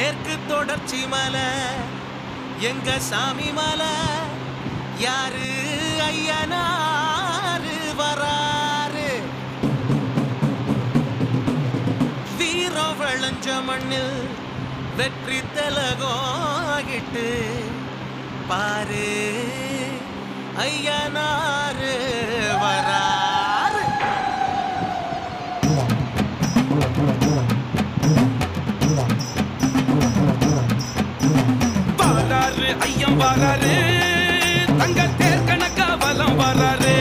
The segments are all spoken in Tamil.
மேற்கு தொடர்ச்சி மலை எங்க சாமி மலை யாரு ஐயனாரு வராரு வீரம் விளைஞ்ச மண்ணில் வெற்றி தலகோகிட்டு பாரு ஐயனாரு வராரு வராரு ஐயம் வராரு தங்க தேர் கணக்கா வலம் வராரு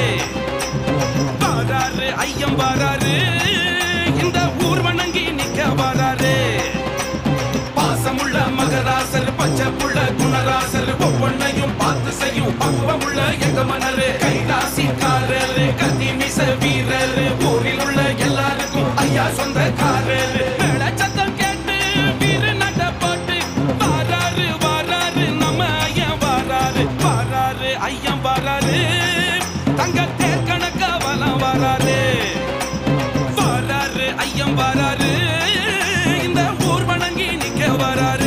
வராரு ஐயம் வராரு இந்த ஊர் வணங்கி நிக்க வராரு பாசமுள்ள மகராசர் பச்சை புள்ள குணராசர் ஒவ்வொன்னையும் பார்த்து செய்யும் பக்குவமுள்ள எங்க மன்னரு கைராசிக்காரரு கத்தி மிச வீரரு ஊரில் உள்ள எல்லாருக்கும் ஐயா சொந்தக்காரரு சத்தம் கேட்டு வீர நட போட்டு வராரு வராரு நம்ம ஐயா வராரு வராரு ஐயம் வராரு தங்க தேர் கணக்க வலம் வராரு வராரு ஐயம் வராரு இந்த ஊர் வணங்கி நிக்க வராரு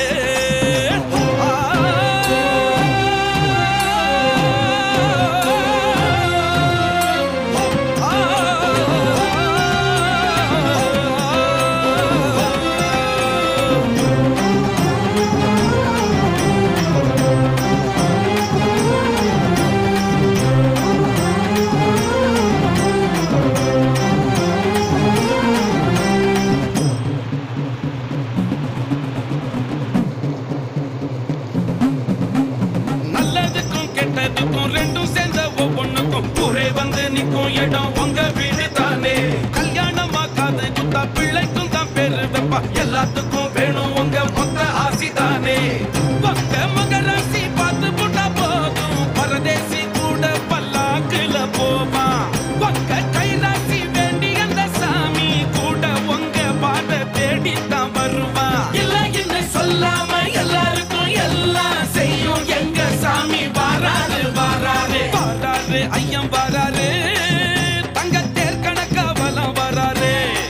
ரெண்டும் சேர்ந்த ஒவ்வொன்னுக்கும் ஊரே வந்து நிற்கும் இடம் உங்க வீடு தானே கல்யாணமா காது குத்தா பிள்ளைக்கும் தான் பேரு வைப்பா எல்லாத்துக்கும் வேணும் உங்க மொத்த ஆசி தானே உங்க மகராசி பார்த்து போட்டா போதும் பரதேசி கூட பல்லாக்குல போவா உங்க கைராசி வேண்டி அந்த சாமி கூட உங்க பாத தேடித்தான் வருவா இல்ல என்ன சொல்லாம எல்லாருக்கும் எல்லாம் செய்யும் எங்க சாமி வராரு வராரு வராரு ஐயம் வராரு தங்க தேர் கணக்க வலம் வராரு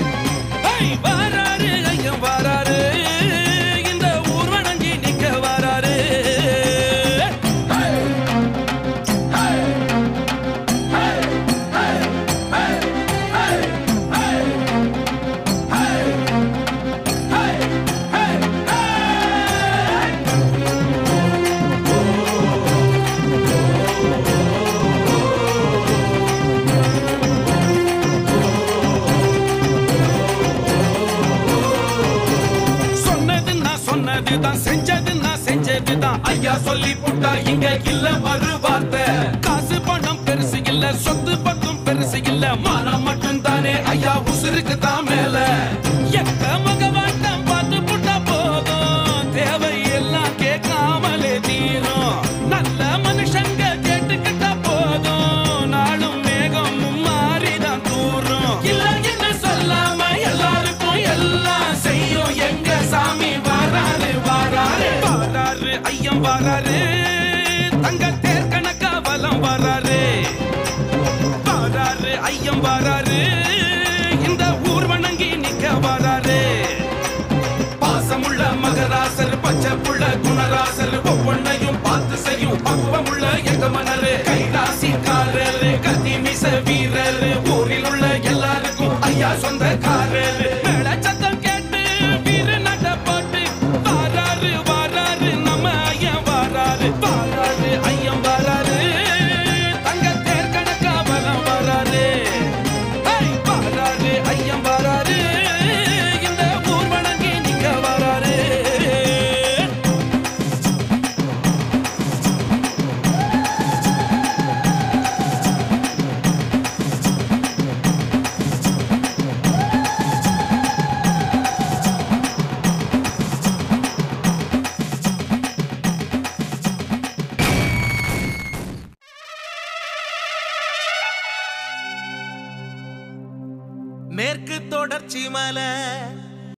வராரு ஐயம் வராரு இந்த ஊர் வணங்கி நிக்க வராரு சொன்னதுதான் செஞ்சதுன்னா செஞ்சதுதான் ஐயா சொல்லி போட்டா இங்க இல்ல மறு வார்த்தை காசு பணம் பெருசு இல்ல சொத்து பத்தும் பெருசு இல்ல மானம் மட்டும் தானே ஐயா உசுருக்கு தான் மேல எக்க முகவாட்டம் பார்த்து போட்டா போதும் தேவை எல்லாம் கேட்காமலே தீரும் நல்ல மனுஷங்க கேட்டுக்கிட்டா போதும் நாளும் மேகம் மாறிதான் தூரும் இல்ல என்ன சொல்லாம எல்லாருக்கும் எல்லாம் செய்யும் எங்க சாமி வராரு வராரு வராரு ஐயம் வராரு தங்க தேர் கணக்கா வலம் வராரு வராரு ஐயம் வராரு இந்த ஊர் வணங்கி நிக்க வராரு பாசமுள்ள மகராசர் பச்சை புள்ள குணராசர் ஒவ்வொன்னையும் பார்த்து செய்யும் பக்குவமுள்ள எங்க மன்னரு கைராசிக்காரரு கத்தி மிச வீரரு ஊரில் உள்ள எல்லாருக்கும் ஐயா சொந்தக்காரரு சத்தம் கேட்டு வீர நட போட்டு வராரு வராரு நம்ம ஐயா வராரு வராரு ஐயம் வராரு தங்க தேர் கணக்கா வலம் வராரு வராரு ஐயம் வராரு இந்த ஊர் வணங்கி நிக்க வராரு மேற்கு தொடர்ச்சி மலை